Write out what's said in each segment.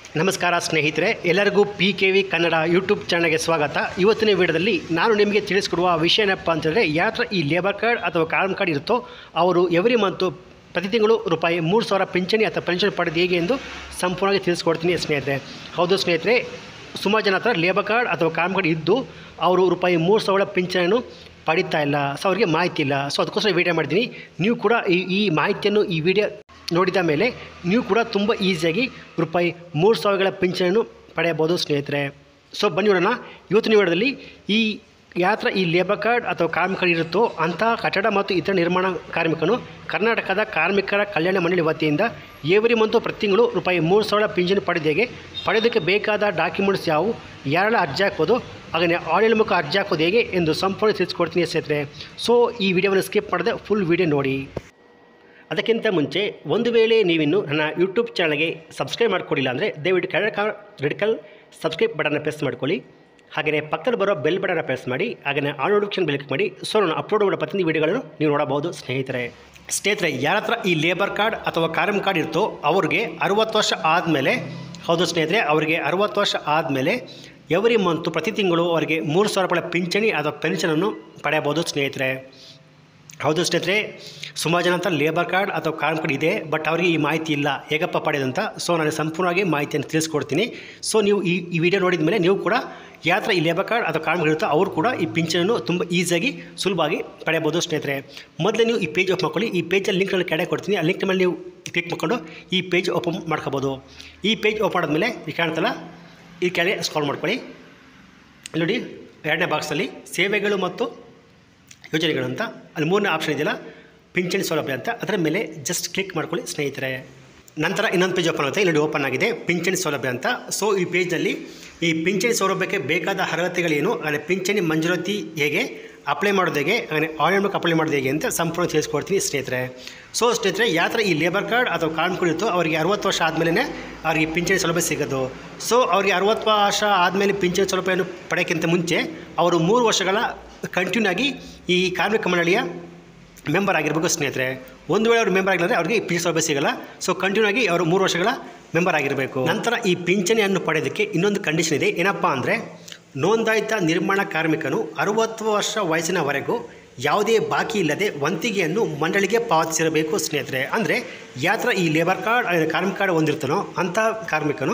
ನಮಸ್ಕಾರ ಸ್ನೇಹಿತರೆ, ಎಲ್ಲರಿಗೂ PKV ಕನ್ನಡ ಯೂಟ್ಯೂಬ್ ಚಾನಲ್ಗೆ ಸ್ವಾಗತ. ಇವತ್ತಿನ ವಿಡಿಯೋದಲ್ಲಿ ನಾನು ನಿಮಗೆ ತಿಳಿಸ್ಕೊಡುವ ವಿಷಯ ಏನಪ್ಪ ಅಂತಂದರೆ, ಯಾತ್ರ ಈ ಲೇಬರ್ ಕಾರ್ಡ್ ಅಥವಾ ಕಾರ್ಮ್ ಕಾರ್ಡ್ ಇರುತ್ತೋ ಅವರು ಎವ್ರಿ ಮಂತು ಪ್ರತಿ ತಿಂಗಳು ರೂಪಾಯಿ 3,000 ಪಿಂಚಣಿ ಅಥವಾ ಪೆನ್ಷನ್ ಪಡೆದು ಹೇಗೆ ಎಂದು ಸಂಪೂರ್ಣವಾಗಿ ತಿಳಿಸ್ಕೊಡ್ತೀನಿ ಸ್ನೇಹಿತರೆ. ಹೌದು ಸ್ನೇಹಿತರೆ, ಸುಮಾರು ಜನ ಹತ್ರ ಲೇಬರ್ ಕಾರ್ಡ್ ಅಥವಾ ಕಾರ್ಮ್ ಕಾರ್ಡ್ ಇದ್ದು ಅವರು ರೂಪಾಯಿ 3,000 ಪಿಂಚಣಿಯನ್ನು ಪಡೀತಾ ಇಲ್ಲ. ಸೊ ಅವರಿಗೆ ಮಾಹಿತಿ ಇಲ್ಲ. ಸೊ ಅದಕ್ಕೋಸ್ಕರ ವಿಡಿಯೋ ಮಾಡಿದ್ದೀನಿ. ನೀವು ಕೂಡ ಈ ಮಾಹಿತಿಯನ್ನು ಈ ವಿಡಿಯೋ ನೋಡಿದ ಮೇಲೆ ನೀವು ಕೂಡ ತುಂಬ ಈಸಿಯಾಗಿ ರೂಪಾಯಿ 3,000 ಪಿಂಚಣಿಯನ್ನು ಪಡೆಯಬಹುದು ಸ್ನೇಹಿತರೆ. ಸೊ ಬನ್ನಿ ನೋಡೋಣ. ಇವತ್ತಿನ ವಿಡಿಯೋದಲ್ಲಿ ಈ ಲೇಬರ್ ಕಾರ್ಡ್ ಅಥವಾ ಕಾರ್ಮಿಕ ಕಾರ್ಡ್ ಇರುತ್ತೋ ಅಂತಹ ಕಟ್ಟಡ ಮತ್ತು ಇತರ ನಿರ್ಮಾಣ ಕಾರ್ಮಿಕನು ಕರ್ನಾಟಕದ ಕಾರ್ಮಿಕರ ಕಲ್ಯಾಣ ಮಂಡಳಿ ವತಿಯಿಂದ ಎವ್ರಿ ಮಂತು ಪ್ರತಿ ತಿಂಗಳು ರೂಪಾಯಿ 3,000 ಪಿಂಚಣಿ ಪಡೆಯೋದಕ್ಕೆ ಬೇಕಾದ ಡಾಕ್ಯುಮೆಂಟ್ಸ್ ಯಾವುವು, ಯಾರೆಲ್ಲ ಅರ್ಜಿ ಹಾಕೋದು, ಹಾಗೆಯೇ ಆನ್ಲೈನ್ ಮೂಲಕ ಅರ್ಜಿ ಹಾಕೋದು ಹೇಗೆ ಎಂದು ಸಂಪೂರ್ಣ ತಿಳಿಸ್ಕೊಡ್ತೀನಿ ಸ್ನೇಹಿತರೆ. ಸೊ ಈ ವಿಡಿಯೋವನ್ನು ಸ್ಕಿಪ್ ಮಾಡದೆ ಫುಲ್ ವಿಡಿಯೋ ನೋಡಿ. ಅದಕ್ಕಿಂತ ಮುಂಚೆ ಒಂದು ವೇಳೆ ನೀವಿನ್ನು ನನ್ನ ಯೂಟ್ಯೂಬ್ ಚಾನಲ್ಗೆ ಸಬ್ಸ್ಕ್ರೈಬ್ ಮಾಡ್ಕೊಳ್ಳಿಲ್ಲ ಅಂದರೆ ದಯವಿಟ್ಟು ರೆಡ್ ಕಲರ್ ಸಬ್ಸ್ಕ್ರೈಬ್ ಬಟನ್ನ ಪ್ರೆಸ್ ಮಾಡ್ಕೊಳ್ಳಿ. ಹಾಗೆಯೇ ಪಕ್ಕದಲ್ಲಿ ಬರೋ ಬೆಲ್ ಬಟನ್ನ ಪ್ರೆಸ್ ಮಾಡಿ, ಹಾಗೆಯೇ ಆಲ್ ನೋಟಿಫಿಕೇಷನ್ ಬೆಲ್ ಕ್ಲಿಕ್ ಮಾಡಿ. ಸೊ ನಾನು ಅಪ್ಲೋಡ್ ಮಾಡೋ ಪ್ರತಿಯೊಂದು ವಿಡಿಯೋಗಳನ್ನು ನೀವು ನೋಡಬಹುದು ಸ್ನೇಹಿತರೆ. ಯಾರ ಹತ್ರ ಈ ಲೇಬರ್ ಕಾರ್ಡ್ ಅಥವಾ ಕಾರ್ಮ್ ಕಾರ್ಡ್ ಇರ್ತೋ ಅವ್ರಿಗೆ 60 ವರ್ಷ ಆದಮೇಲೆ, ಹೌದು ಸ್ನೇಹಿತರೆ, ಅವರಿಗೆ 60 ವರ್ಷ ಆದಮೇಲೆ ಎವ್ರಿ ಮಂತು ಪ್ರತಿ ತಿಂಗಳು ಅವರಿಗೆ 3,000 ರೂಪಾಯಿ ಪಿಂಚಣಿ ಅಥವಾ ಪೆನ್ಷನನ್ನು ಪಡೆಯಬಹುದು ಸ್ನೇಹಿತರೆ. ಹೌದು ಸ್ನೇಹಿತರೆ, ಸುಮಾರು ಜನ ಅಂತ ಲೇಬರ್ ಕಾರ್ಡ್ ಅಥವಾ ಕಾರ್ಮ್ ಕಾರ್ಡ್ ಇದೆ, ಬಟ್ ಅವರಿಗೆ ಈ ಮಾಹಿತಿ ಇಲ್ಲ ಹೇಗಪ್ಪ ಪಡೆಯೋದಂತ. ಸೊ ನಾನು ಸಂಪೂರ್ಣವಾಗಿ ಮಾಹಿತಿಯನ್ನು ತಿಳಿಸ್ಕೊಡ್ತೀನಿ. ಸೊ ನೀವು ಈ ವಿಡಿಯೋ ನೋಡಿದ ಮೇಲೆ ನೀವು ಕೂಡ ಯಾತ್ರ ಈ ಲೇಬರ್ ಕಾರ್ಡ್ ಅಥವಾ ಕಾರ್ಮ್ ಕಾರ್ಡ್ ಇರುತ್ತೋ ಅವರು ಕೂಡ ಈ ಪಿಂಚಣಿಯನ್ನು ತುಂಬ ಈಸಿಯಾಗಿ ಸುಲಭವಾಗಿ ಪಡೆಯಬಹುದು ಸ್ನೇಹಿತರೆ. ಮೊದಲೇ ನೀವು ಈ ಪೇಜ್ ಓಪನ್ ಮಾಡ್ಕೊಳ್ಳಿ. ಈ ಪೇಜಲ್ಲಿ ಲಿಂಕ್ನಲ್ಲಿ ಕೆಳಗೆ ಕೊಡ್ತೀನಿ. ಆ ಲಿಂಕ್ ಮೇಲೆ ನೀವು ಕ್ಲಿಕ್ ಮಾಡ್ಕೊಂಡು ಈ ಪೇಜ್ ಓಪನ್ ಮಾಡ್ಕೋಬೋದು. ಈ ಪೇಜ್ ಓಪನ್ ಆದಮೇಲೆ ಈ ಕಾಣ್ತಲ್ಲ, ಈ ಕೆಳಗೆ ಸ್ಕ್ರಾಲ್ ಮಾಡ್ಕೊಳ್ಳಿ. ನೋಡಿ, ಎರಡನೇ ಬಾಕ್ಸಲ್ಲಿ ಸೇವೆಗಳು ಮತ್ತು ಯೋಜನೆಗಳು ಅಂತ ಅಲ್ಲಿ ಮೂರನೇ ಆಪ್ಷನ್ ಇದೆಯಲ್ಲ, ಪಿಂಚಣಿ ಸೌಲಭ್ಯ ಅಂತ, ಅದರ ಮೇಲೆ ಜಸ್ಟ್ ಕ್ಲಿಕ್ ಮಾಡ್ಕೊಳ್ಳಿ ಸ್ನೇಹಿತರೆ. ನಂತರ ಇನ್ನೊಂದು ಪೇಜ್ ಓಪನ್ ಆಗುತ್ತೆ. ಇಲ್ಲಿ ಓಪನ್ ಆಗಿದೆ ಪಿಂಚಣಿ ಸೌಲಭ್ಯ ಅಂತ. ಸೊ ಈ ಪೇಜ್ನಲ್ಲಿ ಈ ಪಿಂಚಣಿ ಸೌಲಭ್ಯಕ್ಕೆ ಬೇಕಾದ ಅರ್ಹತೆಗಳೇನು, ಅಂದರೆ ಪಿಂಚಣಿ ಮಂಜೂರಾತಿ ಹೇಗೆ, ಅಪ್ಲೈ ಮಾಡೋದು ಹೇಗೆ, ಹಾಗೆ ಆನ್ಲೈನ್ ಮೂಲಕ ಅಪ್ಲೈ ಮಾಡೋದು ಹೇಗೆ ಅಂತ ಸಂಪೂರ್ಣ ತಿಳಿಸ್ಕೊಡ್ತೀನಿ ಸ್ನೇಹಿತರೆ. ಸೊ ಸ್ನೇಹಿತರೆ, ಯಾತ್ರ ಈ ಲೇಬರ್ ಕಾರ್ಡ್ ಅಥವಾ ಕಾರ್ಮ್ ಕಾರ್ಡ್ ಇತ್ತು ಅವರಿಗೆ 60 ವರ್ಷ ಆದಮೇಲೆ ಅವರಿಗೆ ಪಿಂಚಣಿ ಸೌಲಭ್ಯ ಸಿಗೋದು. ಸೊ ಅವರಿಗೆ 60 ವರ್ಷ ಆದಮೇಲೆ ಪಿಂಚಣಿ ಸೌಲಭ್ಯವನ್ನು ಪಡೆಯೋಕ್ಕಿಂತ ಮುಂಚೆ ಅವರು 3 ವರ್ಷಗಳ ಕಂಟಿನ್ಯೂ ಆಗಿ ಈ ಕಾರ್ಮಿಕ ಮಂಡಳಿಯ ಮೆಂಬರ್ ಆಗಿರಬೇಕು ಸ್ನೇಹಿತರೆ. ಒಂದು ವೇಳೆ ಅವರು ಮೆಂಬರ್ ಆಗಿಲ್ಲ ಅವರಿಗೆ ಈ ಪಿಂಚಣಿ ಸೌಲಭ್ಯ ಸಿಗಲ್ಲ. ಸೊ ಕಂಟಿನ್ಯೂ ಆಗಿ ಅವರು 3 ವರ್ಷಗಳ ಮೆಂಬರ್ ಆಗಿರಬೇಕು. ನಂತರ ಈ ಪಿಂಚಣಿಯನ್ನು ಪಡೆಯೋದಕ್ಕೆ ಇನ್ನೊಂದು ಕಂಡೀಷನ್ ಇದೆ. ಏನಪ್ಪ ಅಂದರೆ, ನೋಂದಾಯಿತ ನಿರ್ಮಾಣ ಕಾರ್ಮಿಕನು 60 ವರ್ಷ ವಯಸ್ಸಿನವರೆಗೂ ಯಾವುದೇ ಬಾಕಿ ಇಲ್ಲದೆ ವಂತಿಗೆಯನ್ನು ಮಂಡಳಿಗೆ ಪಾವತಿಸಿರಬೇಕು ಸ್ನೇಹಿತರೆ. ಅಂದರೆ ಯಾತ್ರ ಈ ಲೇಬರ್ ಕಾರ್ಡ್ ಕಾರ್ಮಿಕ ಕಾರ್ಡ್ ಹೊಂದಿರ್ತಾನೋ ಅಂಥ ಕಾರ್ಮಿಕನು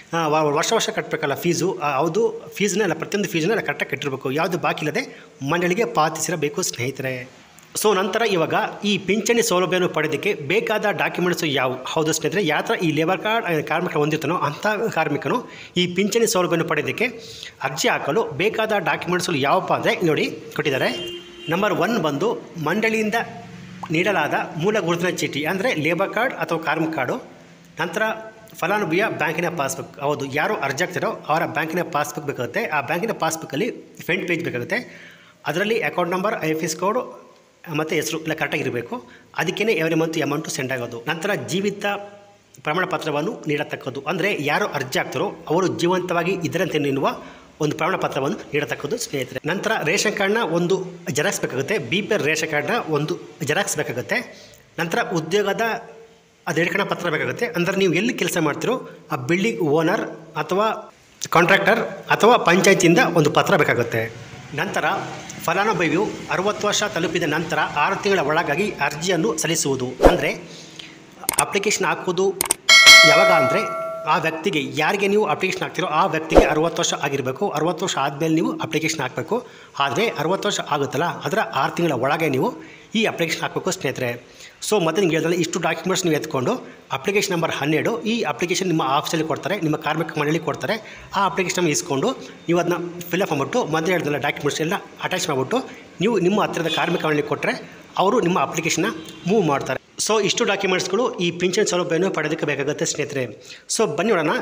ವರ್ಷ ಕಟ್ಟಬೇಕಲ್ಲ ಫೀಸು, ಯಾವುದು ಫೀಸ್ನೆಲ್ಲ ಪ್ರತಿಯೊಂದು ಫೀಸ್ನೆಲ್ಲ ಕರೆಕ್ಟಾಗಿ ಕಟ್ಟಿರಬೇಕು, ಯಾವುದು ಬಾಕಿ ಇಲ್ಲದೆ ಮಂಡಳಿಗೆ ಪಾವತಿಸಿರಬೇಕು ಸ್ನೇಹಿತರೆ. ಸೊ ನಂತರ ಇವಾಗ ಈ ಪಿಂಚಣಿ ಸೌಲಭ್ಯವನ್ನು ಪಡೆಯೋದಕ್ಕೆ ಬೇಕಾದ ಡಾಕ್ಯುಮೆಂಟ್ಸು ಯಾವುವು, ಹೌದು ಸ್ನೇಹಿತರೆ, ಯಾತ್ರ ಈ ಲೇಬರ್ ಕಾರ್ಡ್ ಕಾರ್ಮಿಕ ಹೊಂದಿರ್ತಾನೋ ಅಂಥ ಕಾರ್ಮಿಕನು ಈ ಪಿಂಚಣಿ ಸೌಲಭ್ಯವನ್ನು ಪಡೆಯೋದಕ್ಕೆ ಅರ್ಜಿ ಹಾಕಲು ಬೇಕಾದ ಡಾಕ್ಯುಮೆಂಟ್ಸ್ಗಳು ಯಾವಪ್ಪ ಅಂದರೆ ನೋಡಿ ಕೊಟ್ಟಿದ್ದಾರೆ. ನಂಬರ್ 1 ಬಂದು ಮಂಡಳಿಯಿಂದ ನೀಡಲಾದ ಮೂಲ ಗುರುತಿನ ಚೀಟಿ, ಅಂದರೆ ಲೇಬರ್ ಕಾರ್ಡ್ ಅಥವಾ ಕಾರ್ಮಿಕ ಕಾರ್ಡು. ನಂತರ ಫಲಾನುಭವಿಯ ಬ್ಯಾಂಕಿನ ಪಾಸ್ಬುಕ್, ಹೌದು ಯಾರು ಅರ್ಜಿ ಆಗ್ತಾರೋ ಅವರ ಬ್ಯಾಂಕಿನ ಪಾಸ್ಬುಕ್ ಬೇಕಾಗುತ್ತೆ. ಆ ಬ್ಯಾಂಕಿನ ಪಾಸ್ಬುಕ್ಕಲ್ಲಿ ಫ್ರಂಟ್ ಪೇಜ್ ಬೇಕಾಗುತ್ತೆ. ಅದರಲ್ಲಿ ಅಕೌಂಟ್ ನಂಬರ್, IFSC ಕೋಡ್ ಮತ್ತು ಹೆಸರು ಎಲ್ಲ ಕರೆಕ್ಟಾಗಿರಬೇಕು. ಅದಕ್ಕೇ ಎವ್ರಿ ಮಂತ್ ಅಮೌಂಟು ಸೆಂಡ್ ಆಗೋದು. ನಂತರ ಜೀವಿತ ಪ್ರಮಾಣ ಪತ್ರವನ್ನು ನೀಡತಕ್ಕದ್ದು, ಅಂದರೆ ಯಾರು ಅರ್ಜಿ ಆಗ್ತಾರೋ ಅವರು ಜೀವಂತವಾಗಿ ಇದರಂತೆ ಎನ್ನುವ ಒಂದು ಪ್ರಮಾಣ ಪತ್ರವನ್ನು ನೀಡತಕ್ಕದ್ದು ಸ್ನೇಹಿತರೆ. ನಂತರ ರೇಷನ್ ಕಾರ್ಡ್ನ ಒಂದು ಜೆರಾಕ್ಸ್ ಬೇಕಾಗುತ್ತೆ. BPL ರೇಷನ್ ಕಾರ್ಡ್ನ ಒಂದು ಜೆರಾಕ್ಸ್ ಬೇಕಾಗುತ್ತೆ. ನಂತರ ಉದ್ಯೋಗದ ದೃಢೀಕರಣ ಪತ್ರ ಬೇಕಾಗುತ್ತೆ. ಅಂದರೆ ನೀವು ಎಲ್ಲಿ ಕೆಲಸ ಮಾಡ್ತೀರೋ ಆ ಬಿಲ್ಡಿಂಗ್ ಓನರ್ ಅಥವಾ ಕಾಂಟ್ರಾಕ್ಟರ್ ಅಥವಾ ಪಂಚಾಯತಿಯಿಂದ ಒಂದು ಪತ್ರ ಬೇಕಾಗುತ್ತೆ. ನಂತರ ಫಲಾನುಭವಿಯು 60 ವರ್ಷ ತಲುಪಿದ ನಂತರ 6 ತಿಂಗಳ ಒಳಗಾಗಿ ಅರ್ಜಿಯನ್ನು ಸಲ್ಲಿಸುವುದು. ಅಂದರೆ ಅಪ್ಲಿಕೇಶನ್ ಹಾಕೋದು ಯಾವಾಗ ಅಂದರೆ, ಆ ವ್ಯಕ್ತಿಗೆ ಯಾರಿಗೆ ನೀವು ಅಪ್ಲಿಕೇಶನ್ ಹಾಕ್ತಿರೋ ಆ ವ್ಯಕ್ತಿಗೆ 60 ವರ್ಷ ಆಗಿರಬೇಕು. 60 ವರ್ಷ ಆದಮೇಲೆ ನೀವು ಅಪ್ಲಿಕೇಶನ್ ಹಾಕಬೇಕು. ಆದರೆ 60 ವರ್ಷ ಆಗುತ್ತಲ್ಲ, ಅದರ 6 ತಿಂಗಳ ಒಳಗೆ ನೀವು ಈ ಅಪ್ಲಿಕೇಶನ್ ಹಾಕಬೇಕು ಸ್ನೇಹಿತರೆ. ಸೊ ಮತ್ತೆ ನಿಮ್ಗೆ ಹೇಳಿದ್ರೆ ಇಷ್ಟು ಡಾಕ್ಯುಮೆಂಟ್ಸ್ ನೀವು ಎತ್ಕೊಂಡು ಅಪ್ಲಿಕೇಶನ್ ನಂಬರ್ 12, ಈ ಅಪ್ಲಿಕೇಶನ್ ನಿಮ್ಮ ಆಫೀಸಲ್ಲಿ ಕೊಡ್ತಾರೆ, ನಿಮ್ಮ ಕಾರ್ಮಿಕ ಮಂಡಳಿ ಕೊಡ್ತಾರೆ. ಆ ಅಪ್ಲಿಕೇಶನ್ ಇಸ್ಕೊಂಡು ನೀವು ಅದನ್ನ ಫಿಲ್ಅಪ್ ಮಾಡಿಬಿಟ್ಟು ಮೊದಲು ಹೇಳಿದ್ರಲ್ಲ ಡಾಕ್ಯುಮೆಂಟ್ಸ್ ಎಲ್ಲ ಅಟ್ಯಾಚ್ ಮಾಡಿಬಿಟ್ಟು ನೀವು ನಿಮ್ಮ ಹತ್ತಿರದ ಕಾರ್ಮಿಕ ಮಂಡಳಿ ಕೊಟ್ಟರೆ ಅವರು ನಿಮ್ಮ ಅಪ್ಲಿಕೇಶನ್ನ ಮೂವ್ ಮಾಡ್ತಾರೆ. ಸೊ ಇಷ್ಟು ಡಾಕ್ಯುಮೆಂಟ್ಸ್ಗಳು ಈ ಪಿಂಚಣಿ ಸೌಲಭ್ಯವನ್ನು ಪಡೆಯೋದಕ್ಕೆ ಬೇಕಾಗುತ್ತೆ ಸ್ನೇಹಿತರೆ. ಸೊ ಬನ್ನಿ ನೋಡೋಣ,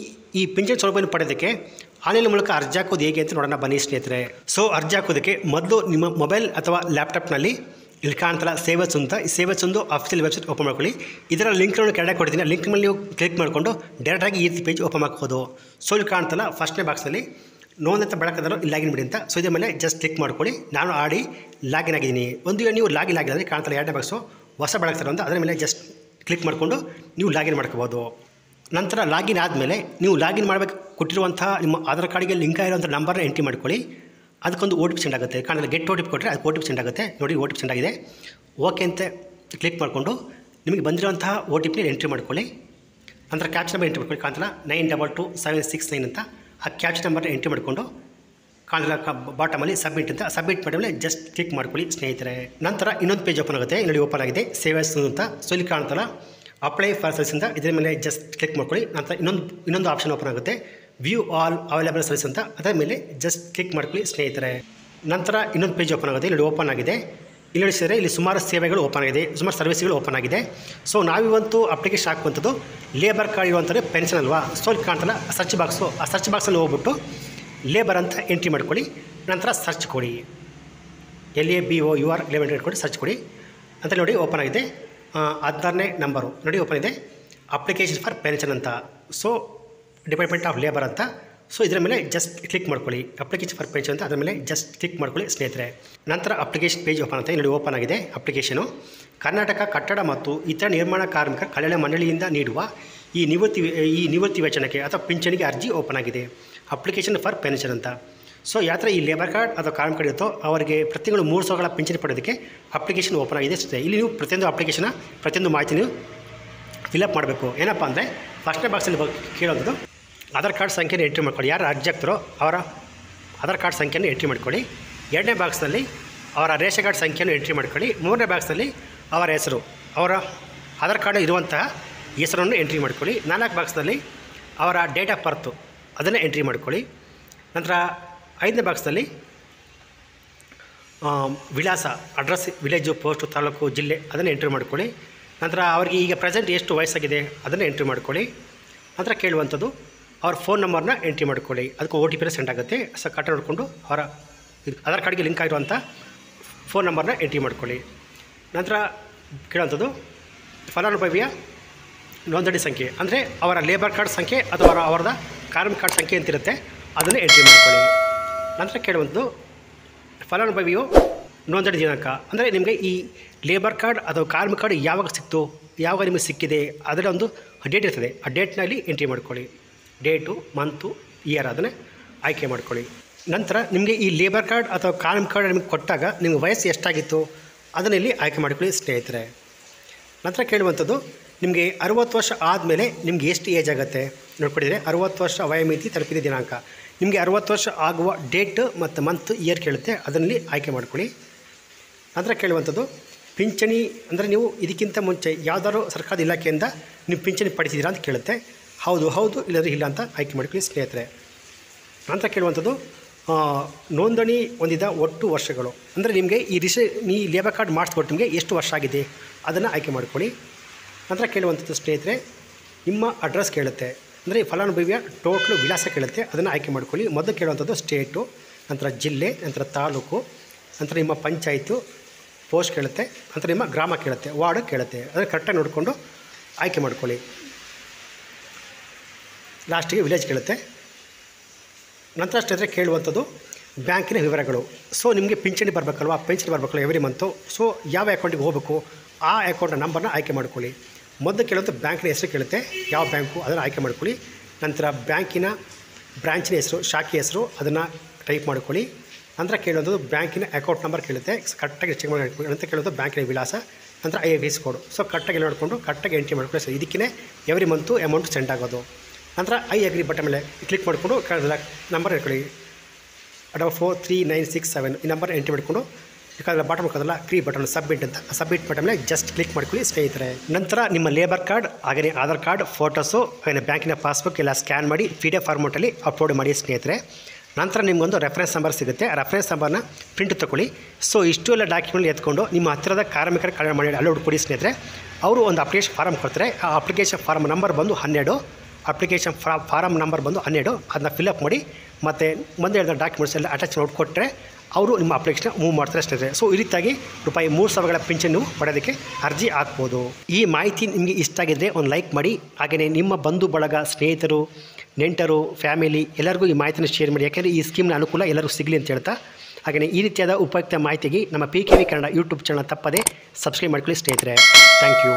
ಈ ಪಿಂಚಣಿ ಸೌಲಭ್ಯವನ್ನು ಪಡೆಯೋದಕ್ಕೆ ಆನ್ಲೈನ್ ಮೂಲಕ ಅರ್ಜಿ ಹಾಕೋದು ಹೇಗೆ ಅಂತ ನೋಡೋಣ ಬನ್ನಿ ಸ್ನೇಹಿತರೆ. ಸೊ ಅರ್ಜಿ ಹಾಕೋದಕ್ಕೆ ಮೊದಲು ನಿಮ್ಮ ಮೊಬೈಲ್ ಅಥವಾ ಲ್ಯಾಪ್ಟಾಪ್ನಲ್ಲಿ ಇಲ್ಲಿ ಕಾಣ್ತಲ್ಲ ಸೇವಸ್ ಅಂತ, ಈ ಸೇವಸ್ ಒಂದು ಅಫಿಷಿಯಲ್ ವೆಬ್ಸೈಟ್ ಓಪನ್ ಮಾಡ್ಕೊಳ್ಳಿ. ಇದರ ಲಿಂಕ್ಗಳನ್ನು ಕೆಳಗೆ ಕೊಡ್ತೀನಿ. ಆ ಲಿಂಕ್ ಮೇಲೆ ನೀವು ಕ್ಲಿಕ್ ಮಾಡಿಕೊಂಡು ಡೈರೆಕ್ಟಾಗಿ ಈ ಪೇಜ್ ಓಪನ್ ಮಾಡ್ಕೋಬೋದು. ಸೊ ಇಲ್ಲಿ ಕಾಣ್ತಲ್ಲ ಫಸ್ಟ್ನೇ ಬಾಕ್ಸಲ್ಲಿ ನೋಂದಾಯಿತ ಬಳಕೆದಾರರು ಲಾಗಿನ್ ಮಾಡಿ ಅಂತ. ಸೊ ಇದ್ರ ಮೇಲೆ ಜಸ್ಟ್ ಕ್ಲಿಕ್ ಮಾಡ್ಕೊಳ್ಳಿ. ನಾನು ಆಡಿ ಲಾಗಿನ್ ಆಗಿದ್ದೀನಿ. ಒಂದು ವೇಳೆ ನೀವು ಲಾಗಿನ್ ಆಗಿಲ್ಲ ಅಂದರೆ ಕಾಣ್ತಲ್ಲ ಎರಡನೇ ಬಾಕ್ಸು ಹೊಸ ಬಳಕೆದಾರ ಅಂತ, ಅದರ ಮೇಲೆ ಜಸ್ಟ್ ಕ್ಲಿಕ್ ಮಾಡಿಕೊಂಡು ನೀವು ಲಾಗಿನ್ ಮಾಡ್ಕೋಬೋದು. ನಂತರ ಲಾಗಿನ್ ಆದಮೇಲೆ ನೀವು ಲಾಗಿನ್ ಮಾಡಬೇಕು ಕೊಟ್ಟಿರುವಂಥ ನಿಮ್ಮ ಆಧಾರ್ ಕಾರ್ಡಿಗೆ ಲಿಂಕ್ ಆಗಿರುವಂಥ ನಂಬರ್ನ ಎಂಟ್ರಿ ಮಾಡ್ಕೊಳ್ಳಿ. ಅದಕ್ಕೊಂದು OTP ಸೆಂಡ್ ಆಗುತ್ತೆ. ಕಾಣಲ್ಲ ಗೆಟ್ OTP ಕೊಟ್ಟರೆ ಅದಕ್ಕೆ OTP ಸೆಂಡ್ ಆಗುತ್ತೆ. ನೋಡಿ OTP ಸೆಂಡ್ ಆಗಿದೆ. ಓಕೆ ಅಂತ ಕ್ಲಿಕ್ ಮಾಡಿಕೊಂಡು ನಿಮಗೆ ಬಂದಿರುವಂತಹ OTP ಎಂಟ್ರಿ ಮಾಡ್ಕೊಳ್ಳಿ. ನಂತರ ಕ್ಯಾಪ್ಚರ್ ನಂಬರ್ ಎಂಟ್ರಿ ಮಾಡ್ಕೊಳ್ಳಿ. ಕಾಣ್ತಲ್ಲ 922769 ಅಂತ ಆ ಕ್ಯಾಪ್ಚರ್ ನಂಬರ್ನ ಎಂಟ್ರಿ ಮಾಡಿಕೊಂಡು ಕಾಣಲ್ಲ ಬಾಟಮಲ್ಲಿ ಸಬ್ಮಿಟ್ ಅಂತ ಸಬ್ಮಿಟ್ ಮಾಡಿದ್ಮೇಲೆ ಜಸ್ಟ್ ಕ್ಲಿಕ್ ಮಾಡ್ಕೊಳ್ಳಿ ಸ್ನೇಹಿತರೆ. ನಂತರ ಇನ್ನೊಂದು ಪೇಜ್ ಓಪನ್ ಆಗುತ್ತೆ. ನೋಡಿ ಓಪನ್ ಆಗಿದೆ ಸೇವೆಸ್ ಅಂತ. ಸೊ ಇಲ್ಲಿ ಕಾಣ್ತಲ್ಲ ಅಪ್ಲೈ ಫಾರ್ ಸರ್ವಿಸ್ ಅಂತ ಇದರ ಮೇಲೆ ಜಸ್ಟ್ ಕ್ಲಿಕ್ ಮಾಡ್ಕೊಳ್ಳಿ. ನಂತರ ಇನ್ನೊಂದು ಆಪ್ಷನ್ ಓಪನ್ ಆಗುತ್ತೆ ವ್ಯೂ ಆಲ್ ಅವೈಲೇಬಲ್ ಸರ್ವಿಸ್ ಅಂತ ಅದರ ಮೇಲೆ ಜಸ್ಟ್ ಕ್ಲಿಕ್ ಮಾಡ್ಕೊಳ್ಳಿ ಸ್ನೇಹಿತರೆ. ನಂತರ ಇನ್ನೊಂದು ಪೇಜ್ ಓಪನ್ ಆಗುತ್ತೆ. ಇಲ್ಲಿ ಓಪನ್ ಆಗಿದೆ. ಇಲ್ಲಿ ನೋಡಿಸಿದರೆ ಇಲ್ಲಿ ಸುಮಾರು ಸೇವೆಗಳು ಓಪನ್ ಆಗಿದೆ, ಸುಮಾರು ಸರ್ವಿಸ್ಗಳು ಓಪನ್ ಆಗಿದೆ. ಸೊ ನಾವಿವಂತೂ ಅಪ್ಲಿಕೇಶನ್ ಹಾಕುವಂಥದ್ದು ಲೇಬರ್ ಕಾರ್ಡ್ ಇರುವಂಥದ್ದು ಪೆನ್ಷನ್ ಅಲ್ವಾ. ಸೊ ಇಲ್ಲಿ ಕಾಣ್ತಲ್ಲ ಸರ್ಚ್ ಬಾಕ್ಸು, ಆ ಸರ್ಚ್ ಬಾಕ್ಸಲ್ಲಿ ಹೋಗ್ಬಿಟ್ಟು ಲೇಬರ್ ಅಂತ ಎಂಟ್ರಿ ಮಾಡ್ಕೊಳ್ಳಿ. ನಂತರ ಸರ್ಚ್ ಕೊಡಿ, LABOUR ಲೇಬರ್ ಕೊಡಿ, ಸರ್ಚ್ ಕೊಡಿ ಅಂತ ನೋಡಿ ಓಪನ್ ಆಗಿದೆ. 16ನೇ ನಂಬರು ನೋಡಿ ಓಪನ್ ಇದೆ, ಅಪ್ಲಿಕೇಶನ್ ಫಾರ್ ಪೆನ್ಷನ್ ಅಂತ. ಸೊ ಡಿಪಾರ್ಟ್ಮೆಂಟ್ ಆಫ್ ಲೇಬರ್ ಅಂತ. ಸೊ ಇದರ ಮೇಲೆ ಜಸ್ಟ್ ಕ್ಲಿಕ್ ಮಾಡ್ಕೊಳ್ಳಿ, ಅಪ್ಲಿಕೇಶನ್ ಫಾರ್ ಪೆನ್ಷನ್ ಅಂತ ಅದರ ಮೇಲೆ ಜಸ್ಟ್ ಕ್ಲಿಕ್ ಮಾಡ್ಕೊಳ್ಳಿ ಸ್ನೇಹಿತರೆ. ನಂತರ ಅಪ್ಲಿಕೇಶನ್ ಪೇಜ್ ಓಪನ್ ಆಗುತ್ತೆ. ನೋಡಿ ಓಪನ್ ಆಗಿದೆ ಅಪ್ಲಿಕೇಶನು. ಕರ್ನಾಟಕ ಕಟ್ಟಡ ಮತ್ತು ಇತರ ನಿರ್ಮಾಣ ಕಾರ್ಮಿಕರ ಕಲ್ಯಾಣ ಮಂಡಳಿಯಿಂದ ನೀಡುವ ಈ ನಿವೃತ್ತಿ ವೇತನಕ್ಕೆ ಅಥವಾ ಪಿಂಚಣಿಗೆ ಅರ್ಜಿ ಓಪನ್ ಆಗಿದೆ, ಅಪ್ಲಿಕೇಶನ್ ಫಾರ್ ಪೆನ್ಷನ್ ಅಂತ. ಸೊ ಯಾವ ಥರ ಈ ಲೇಬರ್ ಕಾರ್ಡ್ ಅಥವಾ ಕಾರ್ಮಿಕ ಕಾರ್ಡ್ ಇರುತ್ತೋ ಅವರಿಗೆ ಪ್ರತಿ ತಿಂಗಳು 3,000ಗಳ ಪಿಂಚಣಿ ಪಡೆಯೋದಕ್ಕೆ ಅಪ್ಲಿಕೇಶನ್ ಓಪನ್ ಆಗಿದೆ ಅಷ್ಟೇ. ಇಲ್ಲಿ ನೀವು ಪ್ರತಿಯೊಂದು ಮಾಹಿತಿ ನೀವು ಫಿಲಪ್ ಮಾಡಬೇಕು. ಏನಪ್ಪ ಅಂದರೆ ಫಸ್ಟ್ನೇ ಬಾಕ್ಸಲ್ಲಿ ಕೇಳೋದು ಆಧಾರ್ ಕಾರ್ಡ್ ಸಂಖ್ಯೆನ ಎಂಟ್ರಿ ಮಾಡ್ಕೊಳ್ಳಿ. ಯಾರು ಅರ್ಜಿ ಆಗ್ತಾರೋ ಅವರ ಆಧಾರ್ ಕಾರ್ಡ್ ಸಂಖ್ಯೆಯನ್ನು ಎಂಟ್ರಿ ಮಾಡ್ಕೊಳ್ಳಿ. 2ನೇ ಬಾಕ್ಸ್ನಲ್ಲಿ ಅವರ ರೇಷನ್ ಕಾರ್ಡ್ ಸಂಖ್ಯೆಯನ್ನು ಎಂಟ್ರಿ ಮಾಡ್ಕೊಳ್ಳಿ. 3ನೇ ಬಾಕ್ಸ್ನಲ್ಲಿ ಅವರ ಹೆಸರು, ಅವರ ಆಧಾರ್ ಕಾರ್ಡ್ ಇರುವಂತಹ ಹೆಸರನ್ನು ಎಂಟ್ರಿ ಮಾಡ್ಕೊಳ್ಳಿ. 4ನೇ ಬಾಕ್ಸ್ನಲ್ಲಿ ಅವರ ಡೇಟ್ ಆಫ್ ಬರ್ತು ಅದನ್ನು ಎಂಟ್ರಿ ಮಾಡ್ಕೊಳ್ಳಿ. ನಂತರ 5ನೇ ಬಾಕ್ಸ್ನಲ್ಲಿ ವಿಳಾಸ, ಅಡ್ರೆಸ್, ವಿಲೇಜು, ಪೋಸ್ಟು, ತಾಲೂಕು, ಜಿಲ್ಲೆ ಅದನ್ನು ಎಂಟ್ರಿ ಮಾಡ್ಕೊಳ್ಳಿ. ನಂತರ ಅವರಿಗೆ ಈಗ ಪ್ರೆಸೆಂಟ್ ಎಷ್ಟು ವಯಸ್ಸಾಗಿದೆ ಅದನ್ನು ಎಂಟ್ರಿ ಮಾಡ್ಕೊಳ್ಳಿ. ನಂತರ ಕೇಳುವಂಥದ್ದು ಅವ್ರ ಫೋನ್ ನಂಬರ್ನ ಎಂಟ್ರಿ ಮಾಡ್ಕೊಳ್ಳಿ. ಅದಕ್ಕೆ OTP ಸೆಂಡ್ ಆಗುತ್ತೆ. ಸೊ ಕರೆಕ್ಟ್ ನೋಡಿಕೊಂಡು ಅವರ ಆಧಾರ್ ಕಾರ್ಡ್ಗೆ ಲಿಂಕ್ ಆಗಿರುವಂಥ ಫೋನ್ ನಂಬರ್ನ ಎಂಟ್ರಿ ಮಾಡ್ಕೊಳ್ಳಿ. ನಂತರ ಕೇಳುವಂಥದ್ದು ಫಲಾನುಭವಿಯ ನೋಂದಣಿ ಸಂಖ್ಯೆ ಅಂದರೆ ಅವರ ಲೇಬರ್ ಕಾರ್ಡ್ ಸಂಖ್ಯೆ ಅಥವಾ ಅವರದ ಕಾರ್ಮಿಕ ಕಾರ್ಡ್ ಸಂಖ್ಯೆ ಅಂತಿರುತ್ತೆ, ಅದನ್ನು ಎಂಟ್ರಿ ಮಾಡ್ಕೊಳ್ಳಿ. ನಂತರ ಕೇಳುವಂಥದ್ದು ಫಲಾನುಭವಿಯು ನೋಂದಣಿ ದಿನಾಂಕ ಅಂದರೆ ನಿಮಗೆ ಈ ಲೇಬರ್ ಕಾರ್ಡ್ ಅಥವಾ ಕಾರ್ಮಿಕ ಕಾರ್ಡ್ ಯಾವಾಗ ಸಿಕ್ತು, ಯಾವಾಗ ನಿಮಗೆ ಸಿಕ್ಕಿದೆ ಅದರ ಒಂದು ಡೇಟ್ ಇರ್ತದೆ. ಆ ಡೇಟ್ನಲ್ಲಿ ಎಂಟ್ರಿ ಮಾಡ್ಕೊಳ್ಳಿ. ಡೇಟು, ಮಂತು, ಇಯರ್ ಅದನ್ನು ಆಯ್ಕೆ ಮಾಡ್ಕೊಳ್ಳಿ. ನಂತರ ನಿಮಗೆ ಈ ಲೇಬರ್ ಕಾರ್ಡ್ ಅಥವಾ ಕಾರ್ಮಿಕ ಕಾರ್ಡ್ ನಿಮಗೆ ಕೊಟ್ಟಾಗ ನಿಮಗೆ ವಯಸ್ಸು ಎಷ್ಟಾಗಿತ್ತು ಅದನ್ನು ಇಲ್ಲಿ ಆಯ್ಕೆ ಮಾಡ್ಕೊಳ್ಳಿ ಸ್ನೇಹಿತರೆ. ನಂತರ ಕೇಳುವಂಥದ್ದು ನಿಮಗೆ 60 ವರ್ಷ ಆದಮೇಲೆ ನಿಮಗೆ ಎಷ್ಟು ಏಜ್ ಆಗುತ್ತೆ ನೋಡ್ಕೊಂಡಿದ್ರೆ 60 ವರ್ಷ ವಯೋಮಿತಿ ತಲುಪಿದ ದಿನಾಂಕ. ನಿಮಗೆ 60 ವರ್ಷ ಆಗುವ ಡೇಟ್ ಮತ್ತು ಮಂತ್, ಇಯರ್ ಕೇಳುತ್ತೆ, ಅದರಲ್ಲಿ ಆಯ್ಕೆ ಮಾಡ್ಕೊಳ್ಳಿ. ನಂತರ ಕೇಳುವಂಥದ್ದು ಪಿಂಚಣಿ ಅಂದರೆ ನೀವು ಇದಕ್ಕಿಂತ ಮುಂಚೆ ಯಾವುದಾದ್ರು ಸರ್ಕಾರದ ಇಲಾಖೆಯಿಂದ ನೀವು ಪಿಂಚಣಿ ಪಡಿಸಿದ್ದೀರಾ ಅಂತ ಕೇಳುತ್ತೆ. ಹೌದು ಇಲ್ಲದ್ರೆ ಇಲ್ಲ ಅಂತ ಆಯ್ಕೆ ಮಾಡ್ಕೊಳ್ಳಿ ಸ್ನೇಹಿತರೆ. ನಂತರ ಕೇಳುವಂಥದ್ದು ನೋಂದಣಿ ಹೊಂದಿದ ಒಟ್ಟು ವರ್ಷಗಳು ಅಂದರೆ ನಿಮಗೆ ಈ ಲೇಬರ್ ಕಾರ್ಡ್ ಮಾಡಿಸ್ಕೊಟ್ಟು ನಿಮಗೆ ಎಷ್ಟು ವರ್ಷ ಆಗಿದೆ ಅದನ್ನು ಆಯ್ಕೆ ಮಾಡ್ಕೊಳ್ಳಿ. ನಂತರ ಕೇಳುವಂಥದ್ದು ಸ್ನೇಹಿತರೆ ನಿಮ್ಮ ಅಡ್ರೆಸ್ ಕೇಳುತ್ತೆ ಅಂದರೆ ಫಲಾನುಭವಿಯ ಟೋಟ್ಲು ವಿಳಾಸ ಕೇಳುತ್ತೆ, ಅದನ್ನು ಆಯ್ಕೆ ಮಾಡ್ಕೊಳ್ಳಿ. ಮೊದಲು ಕೇಳುವಂಥದ್ದು ಸ್ಟೇಟು, ನಂತರ ಜಿಲ್ಲೆ, ನಂತರ ತಾಲೂಕು, ನಂತರ ನಿಮ್ಮ ಪಂಚಾಯಿತು, ಪೋಸ್ಟ್ ಕೇಳುತ್ತೆ, ನಂತರ ನಿಮ್ಮ ಗ್ರಾಮ ಕೇಳುತ್ತೆ, ವಾರ್ಡ್ ಕೇಳುತ್ತೆ. ಅದನ್ನು ಕರೆಕ್ಟಾಗಿ ನೋಡಿಕೊಂಡು ಆಯ್ಕೆ ಮಾಡ್ಕೊಳ್ಳಿ. ಲಾಸ್ಟಿಗೆ ವಿಲೇಜ್ ಕೇಳುತ್ತೆ. ನಂತರ ಸ್ನೇಹಿತರೆ ಕೇಳುವಂಥದ್ದು ಬ್ಯಾಂಕಿನ ವಿವರಗಳು. ಸೊ ನಿಮಗೆ ಪಿಂಚಣಿ ಬರಬೇಕಲ್ವ, ಪೆನ್ಷನ್ ಬರಬೇಕಲ್ವ ಎವ್ರಿ ಮಂತು. ಸೊ ಯಾವ ಅಕೌಂಟಿಗೆ ಹೋಗಬೇಕು ಆ ಅಕೌಂಟ್ನ ನಂಬರ್ನ ಆಯ್ಕೆ ಮಾಡ್ಕೊಳ್ಳಿ. ಮೊದಲು ಕೇಳುವಂಥ ಬ್ಯಾಂಕಿನ ಹೆಸರು ಕೇಳುತ್ತೆ, ಯಾವ ಬ್ಯಾಂಕು ಅದನ್ನು ಆಯ್ಕೆ ಮಾಡ್ಕೊಳ್ಳಿ. ನಂತರ ಬ್ಯಾಂಕಿನ ಬ್ರಾಂಚಿನ ಹೆಸರು, ಶಾಖೆ ಹೆಸರು ಅದನ್ನು ಟೈಪ್ ಮಾಡ್ಕೊಳ್ಳಿ. ನಂತರ ಕೇಳುವಂಥದ್ದು ಬ್ಯಾಂಕಿನ ಅಕೌಂಟ್ ನಂಬರ್ ಕೇಳುತ್ತೆ, ಕರೆಕ್ಟಾಗಿ ಚೆಕ್ ಮಾಡಿ. ನಂತರ ಕೇಳುವಂಥ ಬ್ಯಾಂಕಿನ ವಿಳಾಸ, ನಂತರ IFSC ಕೋಡು. ಸೊ ಕರೆಕ್ಟಾಗಿ ನೋಡಿಕೊಂಡು ಕರೆಕ್ಟಾಗಿ ಎಂಟ್ರಿ ಮಾಡ್ಕೊಳ್ಳಿ. ಸೊ ಇದಕ್ಕೇ ಎವ್ರಿ ಮಂತು ಅಮೌಂಟ್ ಸೆಂಡ್ ಆಗೋದು. ನಂತರ ಐ ಅಗ್ರಿ ಬಟನ್ ಮೇಲೆ ಕ್ಲಿಕ್ ಮಾಡಿಕೊಂಡು ನಂಬರ್ ಇಟ್ಕೊಳ್ಳಿ 43967 ಈ ನಂಬರ್ ಎಂಟ್ರಿ ಮಾಡಿಕೊಂಡು ಬೇಕಾದ್ರೆ ಬಾಟಮ್ ಹಾಕೋದಲ್ಲ ಕ್ರೀ ಬಟನ್ ಸಬ್ಮಿಟ್ ಅಂತ ಸಬ್ಮಿಟ್ ಬಟನ್ ಮೇಲೆ ಜಸ್ಟ್ ಕ್ಲಿಕ್ ಮಾಡ್ಕೊಳ್ಳಿ ಸ್ನೇಹಿತರೆ. ನಂತರ ನಿಮ್ಮ ಲೇಬರ್ ಕಾರ್ಡ್ ಹಾಗೆಯೇ ಆಧಾರ್ ಕಾರ್ಡ್ ಫೋಟೋಸು ಹಾಗೆ ಬ್ಯಾಂಕಿನ ಪಾಸ್ಬುಕ್ ಎಲ್ಲ ಸ್ಕ್ಯಾನ್ ಮಾಡಿ PDF ಫಾರ್ಮೆಟಲ್ಲಿ ಅಪ್ಲೋಡ್ ಮಾಡಿ ಸ್ನೇಹಿತರೆ. ನಂತರ ನಿಮಗೊಂದು ರೆಫರೆನ್ಸ್ ನಂಬರ್ ಸಿಗುತ್ತೆ, ಆ ರೆಫರೆನ್ಸ್ ನಂಬರ್ನ ಪ್ರಿಂಟ್ ತೊಗೊಳ್ಳಿ. ಸೊ ಇಷ್ಟು ಎಲ್ಲ ಡಾಕ್ಯುಮೆಂಟ್ ಎತ್ಕೊಂಡು ನಿಮ್ಮ ಹತ್ತಿರದ ಕಾರ್ಮಿಕರ ಕಲ್ಯಾಣ ಮಂಡಳಿ ಅಲೋಡ್ ಕೊಡಿ ಸ್ನೇಹಿತರೆ. ಅವರು ಒಂದು ಅಪ್ಲಿಕೇಶನ್ ಫಾರಮ್ ಕೊಡ್ತಾರೆ. ಆ ಅಪ್ಲಿಕೇಶನ್ ಫಾರಮ್ ನಂಬರ್ ಬಂದು 12, ಅಪ್ಲಿಕೇಶನ್ ಫಾರಮ್ ನಂಬರ್ ಬಂದು 12, ಅದನ್ನ ಫಿಲಪ್ ಮಾಡಿ ಮತ್ತು ಮುಂದೆ ಹೇಳಿದ ಡಾಕ್ಯುಮೆಂಟ್ಸ್ ಎಲ್ಲ ಅಟ್ಯಾಚ್ ಕೊಟ್ಟರೆ ಅವರು ನಿಮ್ಮ ಅಪ್ಲಿಕೇಶನ್ ಮೂವ್ ಮಾಡ್ತಾರೆ ಸ್ನೇಹಿತರೆ. ಸೊ ಈ ರೀತಿಯಾಗಿ ₹3,000ಗಳ ಪಿಂಚಣಿ ನೀವು ಪಡೆಯೋದಕ್ಕೆ ಅರ್ಜಿ ಹಾಕ್ಬೋದು. ಈ ಮಾಹಿತಿ ನಿಮಗೆ ಇಷ್ಟ ಆಗಿದ್ದರೆ ಒಂದು ಲೈಕ್ ಮಾಡಿ, ಹಾಗೆಯೇ ನಿಮ್ಮ ಬಂಧು ಬಳಗ, ಸ್ನೇಹಿತರು, ನೆಂಟರು, ಫ್ಯಾಮಿಲಿ ಎಲ್ಲರಿಗೂ ಈ ಮಾಹಿತಿನ ಶೇರ್ ಮಾಡಿ. ಯಾಕೆಂದರೆ ಈ ಸ್ಕೀಮ್ನ ಅನುಕೂಲ ಎಲ್ಲರಿಗೂ ಸಿಗಲಿ ಅಂತ ಹೇಳ್ತಾ, ಹಾಗೆಯೇ ಈ ರೀತಿಯಾದ ಉಪಯುಕ್ತ ಮಾಹಿತಿಗೆ ನಮ್ಮ PKV ಕನ್ನಡ ಯೂಟ್ಯೂಬ್ ಚಾನಲ್ ತಪ್ಪದೆ ಸಬ್ಸ್ಕ್ರೈಬ್ ಮಾಡ್ಕೊಳ್ಳಿ ಸ್ನೇಹಿತರೆ. Thank you.